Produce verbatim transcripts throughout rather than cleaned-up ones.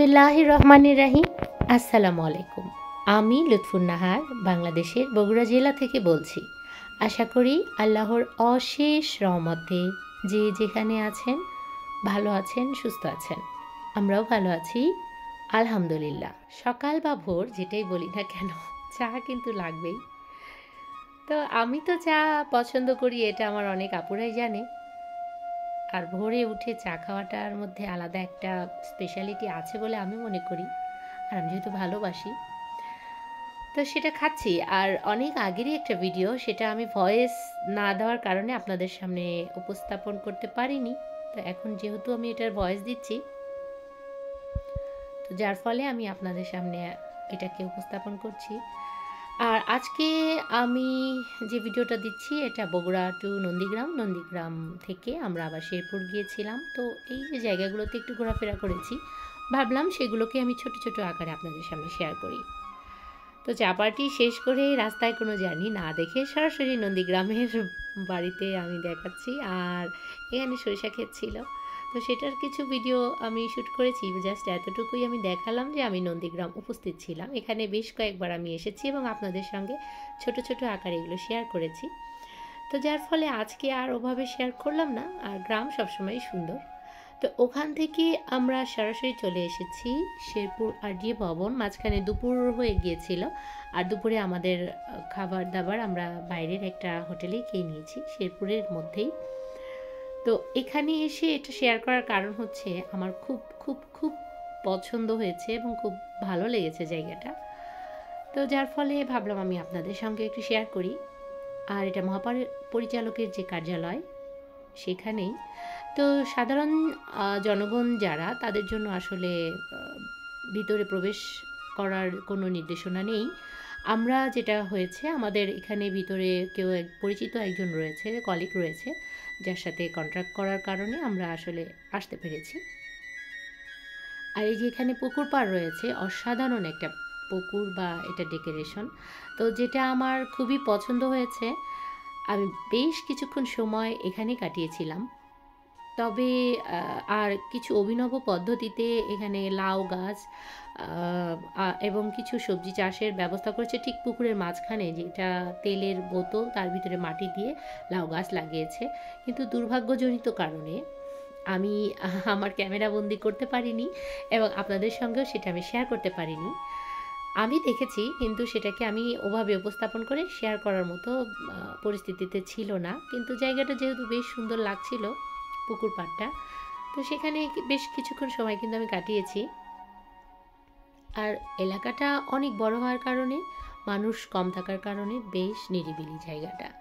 বিসমিল্লাহির রহমানির রহিম। আসসালামু আলাইকুম। আমি লুৎফুন্নাহার বাংলাদেশের বগুড়া জেলা থেকে বলছি। আশা করি আল্লাহর অশেষ রহমতে যে যেখানে আছেন ভালো আছেন, সুস্থ আছেন। আমরাও ভালো আছি আলহামদুলিল্লাহ। সকাল বা ভোর যেটাই বলি না কেন, চা কিন্তু লাগবেই। তো আমি তো চা পছন্দ করি, এটা আমার অনেক আপুরাই জানে। আর ভোরে উঠে চা খাওয়াটার মধ্যে আলাদা একটা স্পেশালিটি আছে বলে আমি মনে করি, আর আমি যেহেতু ভালোবাসি তো সেটা খাচ্ছি। আর অনেক আগেরই একটা ভিডিও, সেটা আমি ভয়েস না দেওয়ার কারণে আপনাদের সামনে উপস্থাপন করতে পারিনি। তো এখন যেহেতু আমি এটার ভয়েস দিচ্ছি, তো যার ফলে আমি আপনাদের সামনে এটাকে উপস্থাপন করছি। আর আজকে আমি যে ভিডিওটা দিচ্ছি এটা বগুড়া টু নন্দীগ্রাম, নন্দীগ্রাম থেকে আমরা আবার শেরপুর গিয়েছিলাম। তো এই যে জায়গাগুলোতে একটু ঘোরাফেরা করেছি, ভাবলাম সেগুলোকে আমি ছোট ছোট আকারে আপনাদের সামনে শেয়ার করি। তো চা পার্টি শেষ করে রাস্তায় কোনো জার্নি না দেখে সরাসরি নন্দীগ্রামের বাড়িতে আমি দেখাচ্ছি। আর এখানে সরিষা ক্ষেত ছিল, তো সেটার কিছু ভিডিও আমি শ্যুট করেছি। জাস্ট এতটুকুই আমি দেখালাম যে আমি নন্দীগ্রাম উপস্থিত ছিলাম। এখানে বেশ কয়েকবার আমি এসেছি এবং আপনাদের সঙ্গে ছোট ছোট আকারে এগুলো শেয়ার করেছি। তো যার ফলে আজকে আর ওভাবে শেয়ার করলাম না। আর গ্রাম সবসময় সুন্দর। তো ওখান থেকে আমরা সরাসরি চলে এসেছি শেরপুর আর ডি ভবন। মাঝখানে দুপুর হয়ে গিয়েছিল, আর দুপুরে আমাদের খাবার দাবার আমরা বাইরের একটা হোটেলেই খেয়ে নিয়েছি শেরপুরের মধ্যেই। তো এখানে এসে এটা শেয়ার করার কারণ হচ্ছে আমার খুব খুব খুব পছন্দ হয়েছে এবং খুব ভালো লেগেছে জায়গাটা। তো যার ফলে ভাবলাম আমি আপনাদের সঙ্গে একটু শেয়ার করি। আর এটা মহাপরিচালকের যে কার্যালয় সেখানেই। তো সাধারণ জনগণ যারা, তাদের জন্য আসলে ভিতরে প্রবেশ করার কোনো নির্দেশনা নেই। আমরা যেটা হয়েছে, আমাদের এখানে ভিতরে কেউ এক পরিচিত একজন রয়েছে, কলিগ রয়েছে, যার সাথে কন্ট্রাক্ট করার কারণে আমরা আসলে আসতে পেরেছি। আর এই যে এখানে পুকুর পাড় রয়েছে, অসাধারণ একটা পুকুর বা এটা ডেকোরেশন। তো যেটা আমার খুবই পছন্দ হয়েছে। আমি বেশ কিছুক্ষণ সময় এখানে কাটিয়েছিলাম। তবে আর কিছু অভিনব পদ্ধতিতে এখানে লাউ গাছ এবং কিছু সবজি চাষের ব্যবস্থা করেছে ঠিক পুকুরের মাঝখানে, যেটা তেলের বোতল, তার ভিতরে মাটি দিয়ে লাউ গাছ লাগিয়েছে। কিন্তু দুর্ভাগ্যজনিত কারণে আমি আমার ক্যামেরা বন্দি করতে পারিনি এবং আপনাদের সঙ্গেও সেটা আমি শেয়ার করতে পারিনি। আমি দেখেছি, কিন্তু সেটাকে আমি ওভাবে উপস্থাপন করে শেয়ার করার মতো পরিস্থিতিতে ছিল না। কিন্তু জায়গাটা যেহেতু বেশ সুন্দর লাগছিল, পুকুর পাড়টা, তো সেখানে বেশ কিছুক্ষণ সময় কিন্তু আমি কাটিয়েছি। আর এলাকাটা অনেক বড় হওয়ার কারণে, মানুষ কম থাকার কারণে বেশ নিরিবিলি জায়গাটা।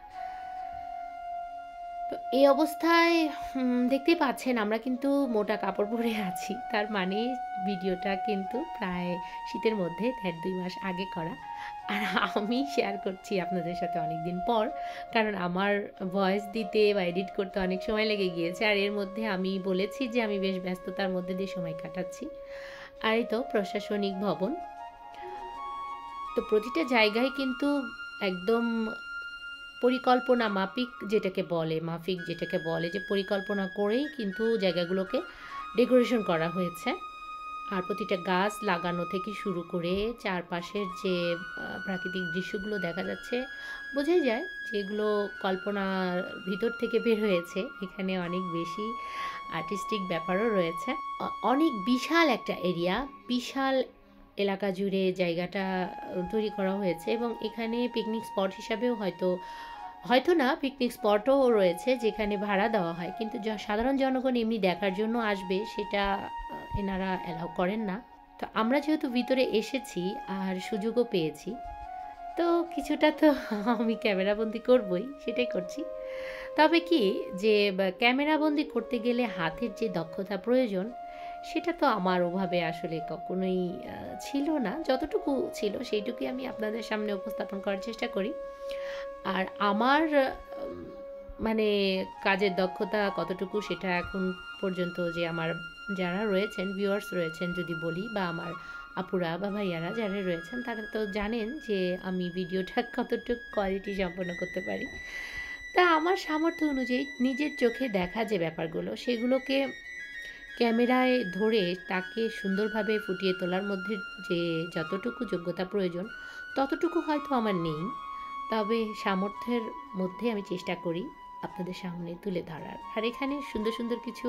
তো এই অবস্থায় দেখতেই পাচ্ছেন আমরা কিন্তু মোটা কাপড় পরে আছি। তার মানে ভিডিওটা কিন্তু প্রায় শীতের মধ্যে দেড় দুই মাস আগে করা। আর আমি শেয়ার করছি আপনাদের সাথে অনেক দিন পর, কারণ আমার ভয়েস দিতে বা এডিট করতে অনেক সময় লেগে গিয়েছে। আর এর মধ্যে আমি বলেছি যে আমি বেশ ব্যস্ততার মধ্যে দিয়ে সময় কাটাচ্ছি। আর এই তো প্রশাসনিক ভবন। তো প্রতিটা জায়গায় কিন্তু একদম পরিকল্পনা মাফিক যেটাকে বলে মাফিক যেটাকে বলে যে পরিকল্পনা করেই কিন্তু জায়গাগুলোকে ডেকোরেশন করা হয়েছে। আর প্রতিটা গাছ লাগানো থেকে শুরু করে চারপাশের যে প্রাকৃতিক দৃশ্যগুলো দেখা যাচ্ছে, বোঝাই যায় যে এগুলো কল্পনার ভিতর থেকে বের হয়েছে। এখানে অনেক বেশি আর্টিস্টিক ব্যাপারও রয়েছে। অনেক বিশাল একটা এরিয়া, বিশাল এলাকা জুড়ে জায়গাটা তৈরি করা হয়েছে এবং এখানে পিকনিক স্পট হিসাবেও হয়তো হয়তো না পিকনিক স্পটও রয়েছে, যেখানে ভাড়া দেওয়া হয়, কিন্তু সাধারণ জনগণ এমনি দেখার জন্য আসবে সেটা এনারা অ্যালাউ করেন না। তো আমরা যেহেতু ভিতরে এসেছি আর সুযোগও পেয়েছি, তো কিছুটা তো আমি ক্যামেরাবন্দি করবই, সেটাই করছি। তবে কি যে ক্যামেরাবন্দি করতে গেলে হাতের যে দক্ষতা প্রয়োজন, সেটা তো আমার ওভাবে আসলে কখনোই ছিল না। যতটুকু ছিল সেইটুকুই আমি আপনাদের সামনে উপস্থাপন করার চেষ্টা করি। আর আমার মানে কাজের দক্ষতা কতটুকু সেটা এখন পর্যন্ত যে আমার যারা রয়েছেন, ভিউয়ার্স রয়েছেন যদি বলি, বা আমার আপুরা বা ভাইয়ারা যারা রয়েছেন, তারা তো জানেন যে আমি ভিডিওটা কতটুকু কোয়ালিটি সম্পন্ন করতে পারি। তা আমার সামর্থ্য অনুযায়ী নিজের চোখে দেখা যে ব্যাপারগুলো, সেগুলোকে ক্যামেরায় ধরে তাকে সুন্দরভাবে ফুটিয়ে তোলার মধ্যে যে যতটুকু যোগ্যতা প্রয়োজন ততটুকু হয়তো আমার নেই, তবে সামর্থ্যের মধ্যে আমি চেষ্টা করি আপনাদের সামনে তুলে ধরার। আর এখানে সুন্দর সুন্দর কিছু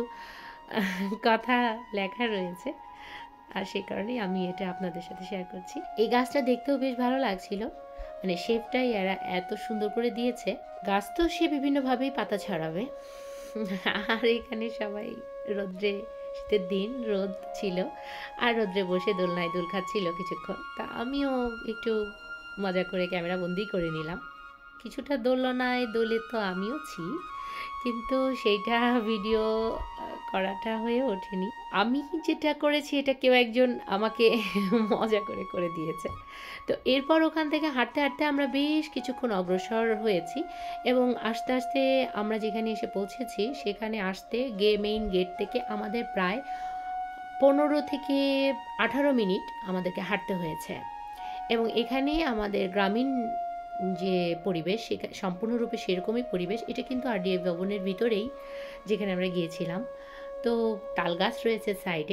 কথা লেখা রয়েছে, আর সেই কারণেই আমি এটা আপনাদের সাথে শেয়ার করছি। এই গাছটা দেখতেও বেশ ভালো লাগছিল, মানে শেপটাই এরা এত সুন্দর করে দিয়েছে। গাছ তো সে বিভিন্নভাবেই পাতা ছড়াবে, আর এখানে সবাই রোদ্রে, শীতের দিন রোদ ছিল, আর রোদ্রে বসে দোলনায় দোল খাচ্ছিল কিছুক্ষণ। তা আমিও একটু মজা করে ক্যামেরা বন্দি করে নিলাম। কিছুটা দোলনায় দোলে তো আমিও ছি, কিন্তু সেইটা ভিডিও করাটা হয়ে ওঠেনি। আমি যেটা করেছি এটা কেউ একজন আমাকে মজা করে করে দিয়েছে। তো এরপর ওখান থেকে হাঁটতে হাঁটতে আমরা বেশ কিছুক্ষণ অগ্রসর হয়েছি, এবং আস্তে আস্তে আমরা যেখানে এসে পৌঁছেছি সেখানে আসতে গে মেইন গেট থেকে আমাদের প্রায় পনেরো থেকে আঠারো মিনিট আমাদেরকে হাঁটতে হয়েছে। এবং এখানে আমাদের গ্রামীণ যে পরিবেশ সেটা সম্পূর্ণরূপে সেরকমই পরিবেশ। এটা কিন্তু আরডিএ ভবনের ভিতরেই যেখানে আমরা গিয়েছিলাম। তো তাল গাছ রয়েছে সাইডে।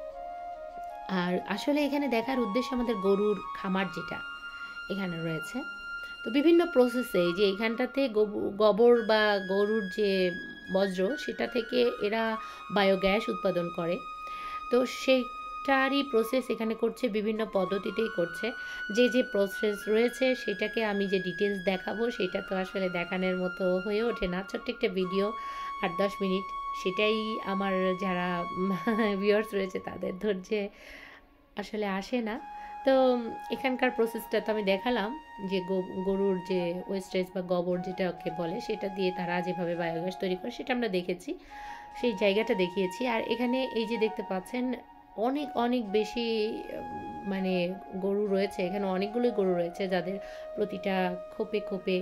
আর আসলে এখানে দেখার উদ্দেশ্য আমাদের গরুর খামার যেটা এখানে রয়েছে। তো বিভিন্ন প্রসেসে যে এইখানটাতে গোবর বা গরুর যে বজ্র সেটা থেকে এরা বায়োগ্যাস উৎপাদন করে। তো সেটারই প্রসেস এখানে করছে, বিভিন্ন পদ্ধতিতেই করছে। যে যে প্রসেস রয়েছে সেটাকে আমি যে ডিটেলস দেখাবো সেটা তো আসলে দেখানোর মতো হয়ে ওঠে না। ছোট্ট একটা ভিডিও আট দশ মিনিট, সেটাই আমার যারা ভিউয়ার্স রয়েছে তাদের ধৈর্যে আসলে আসে না। তো এখানকার প্রসেসটা তো আমি দেখালাম, যে গরুর যে ওয়েস্টেজ বা গোবর যেটাকে বলে সেটা দিয়ে তারা যেভাবে বায়োগ্যাস তৈরি করে সেটা আমরা দেখেছি, সেই জায়গাটা দেখিয়েছি। আর এখানে এই যে দেখতে পাচ্ছেন অনেক অনেক বেশি মানে গরু রয়েছে, এখানে অনেকগুলোই গরু রয়েছে যাদের প্রতিটা খোপে খোপে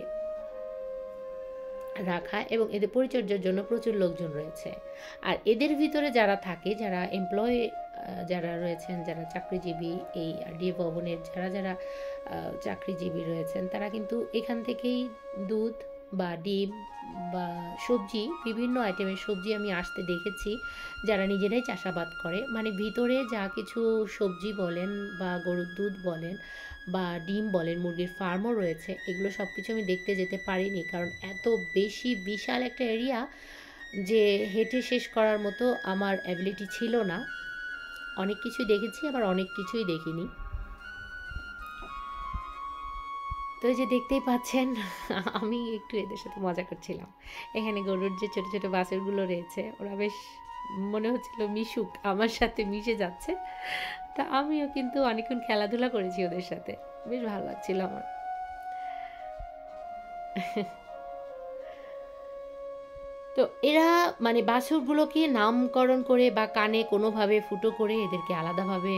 রাখা, এবং এদের পরিচর্যার জন্য প্রচুর লোকজন রয়েছে। আর এদের ভিতরে যারা থাকে, যারা এমপ্লয় যারা রয়েছেন, যারা চাকরিজীবী, এই আরডিএ ভবনের যারা যারা চাকরিজীবী রয়েছেন তারা কিন্তু এখান থেকেই দুধ বা ডিম বা সবজি, বিভিন্ন আইটেমের সবজি আমি আসতে দেখেছি যারা নিজেরাই চাষাবাদ করে। মানে ভিতরে যা কিছু সবজি বলেন বা গরুর দুধ বলেন বা ডিম বলেন, মুরগির ফার্মও রয়েছে, এগুলো সব কিছু আমি দেখতে যেতে পারিনি, কারণ এত বেশি বিশাল একটা এরিয়া যে হেঁটে শেষ করার মতো আমার অ্যাবিলিটি ছিল না। অনেক কিছুই দেখেছি, আবার অনেক কিছুই দেখিনি। তো এই যে দেখতেই পাচ্ছেন আমি একটু এদের সাথে মজা করছিলাম। এখানে গরুর যে ছোটো ছোটো বাছুরগুলো রয়েছে ওরা বেশ মনে হচ্ছিল মিশুক, আমার সাথে মিশে যাচ্ছে। তা আমিও কিন্তু অনেকক্ষণ খেলাধুলা করেছি ওদের সাথে, বেশ ভালো লাগছিল আমার। তো এরা মানে বাছুরগুলোকে নামকরণ করে বা কানে কোনোভাবে ফুটো করে এদেরকে আলাদাভাবে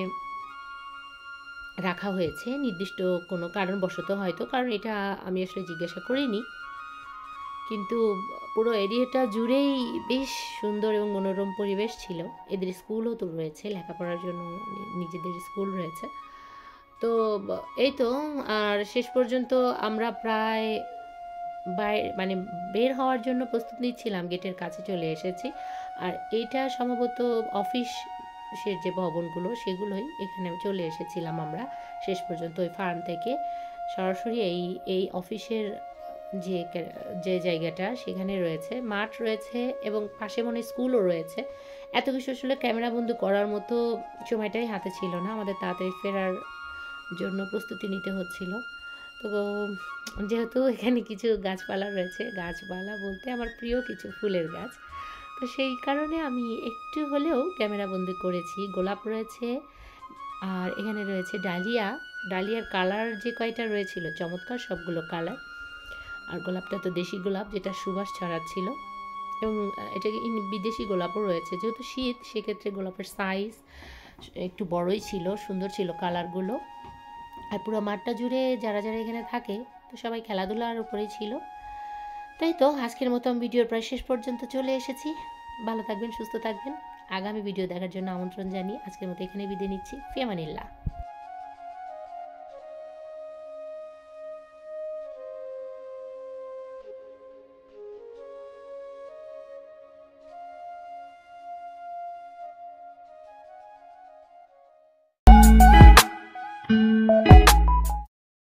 রাখা হয়েছে নির্দিষ্ট কোনো কারণবশত, হয়তো কারণ এটা আমি আসলে জিজ্ঞাসা করিনি। কিন্তু পুরো এরিয়াটা জুড়েই বেশ সুন্দর এবং মনোরম পরিবেশ ছিল। এদের স্কুলও তো রয়েছে, লেখাপড়ার জন্য নিজেদের স্কুল রয়েছে। তো এই তো, আর শেষ পর্যন্ত আমরা প্রায় বাইরে মানে বের হওয়ার জন্য প্রস্তুত নিচ্ছিলাম, গেটের কাছে চলে এসেছি। আর এইটা সম্ভবত অফিস সে যে ভবনগুলো সেগুলোই, এখানে চলে এসেছিলাম আমরা শেষ পর্যন্ত ওই ফার্ম থেকে সরাসরি এই এই অফিসের যে যে জায়গাটা সেখানে রয়েছে, মাঠ রয়েছে এবং পাশে মনে স্কুলও রয়েছে। এত কিছু আসলে ক্যামেরা বন্দি করার মতো সময়টাই হাতে ছিল না, আমাদের তাড়াতাড়ি ফেরার জন্য প্রস্তুতি নিতে হচ্ছিল। তো যেহেতু এখানে কিছু গাছপালা রয়েছে, গাছপালা বলতে আমার প্রিয় কিছু ফুলের গাছ, তো সেই কারণে আমি একটু হলেও ক্যামেরা বন্দি করেছি। গোলাপ রয়েছে, আর এখানে রয়েছে ডালিয়া। ডালিয়ার কালার যে কয়টা রয়েছিল চমৎকার সবগুলো কালার। আর গোলাপটা তো দেশি গোলাপ যেটা সুবাস ছড়াচ্ছিল, এবং এটা বিদেশি গোলাপও রয়েছে। যেহেতু শীত সেক্ষেত্রে গোলাপের সাইজ একটু বড়ই ছিল, সুন্দর ছিল কালারগুলো। আর পুরো মাঠটা জুড়ে যারা যারা এখানে থাকে তো সবাই খেলাধুলার উপরেই ছিল। তাই তো আজকের মতো আমি ভিডিওর প্রায় শেষ পর্যন্ত চলে এসেছি। ভালো থাকবেন, সুস্থ থাকবেন। আগামী ভিডিও দেখার জন্য আমন্ত্রণ জানিয়ে আজকের মতো এখানে বিদায় নিচ্ছি। ফি আমানিল্লাহ।